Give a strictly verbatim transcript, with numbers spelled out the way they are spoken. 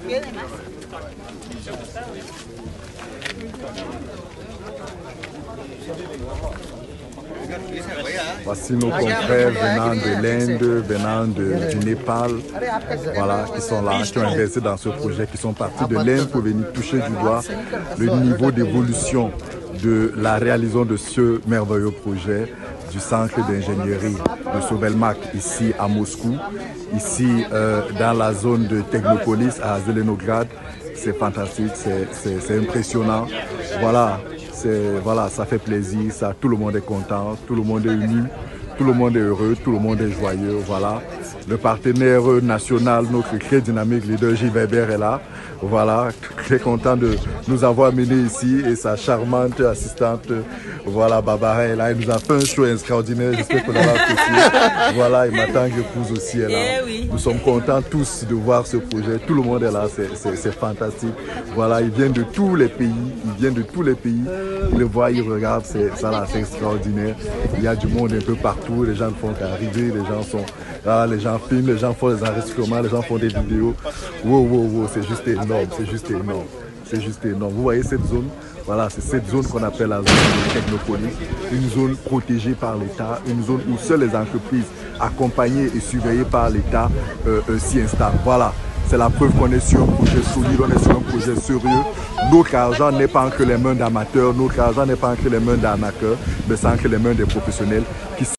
Voici nos confrères venant de l'Inde, venant de, du Népal, voilà, qui sont là, qui ont investi dans ce projet, qui sont partis de l'Inde pour venir toucher du doigt le niveau d'évolution de la réalisation de ce merveilleux projet du centre d'ingénierie de Sovelmac ici à Moscou, ici euh, dans la zone de Technopolis à Zelenograd. C'est fantastique, c'est impressionnant. Voilà. Voilà, ça fait plaisir, ça, tout le monde est content, tout le monde est uni, tout le monde est heureux, tout le monde est joyeux. Voilà. Le partenaire national, notre très dynamique leader Gilles Weber est là. Voilà, très content de nous avoir menés ici et sa charmante assistante, voilà, Barbara est là. Elle nous a fait un show extraordinaire, j'espère qu'on aura apprécié. Voilà, et ma tante épouse aussi est là. Eh oui. Nous sommes contents tous de voir ce projet. Tout le monde est là, c'est fantastique. Voilà, ils viennent de tous les pays, ils viennent de tous les pays. Ils le voient, ils regardent, c'est ça là, c'est extraordinaire. Il y a du monde un peu partout, les gens ne font qu'arriver, les gens sont là, les gens filment, les gens font des enregistrements, les gens font des vidéos. Wow, wow, wow, c'est juste énorme, c'est juste énorme, c'est juste énorme. Vous voyez cette zone? Voilà, c'est cette zone qu'on appelle la zone de Technopolis, une zone protégée par l'État, une zone où seules les entreprises accompagnées et surveillées par l'État euh, euh, s'y installent. Voilà, c'est la preuve qu'on est sur un projet solide, on est sur un projet sérieux. Notre argent n'est pas entre les mains d'amateurs, notre argent n'est pas entre les mains d'arnaqueurs, mais c'est entre les mains des professionnels qui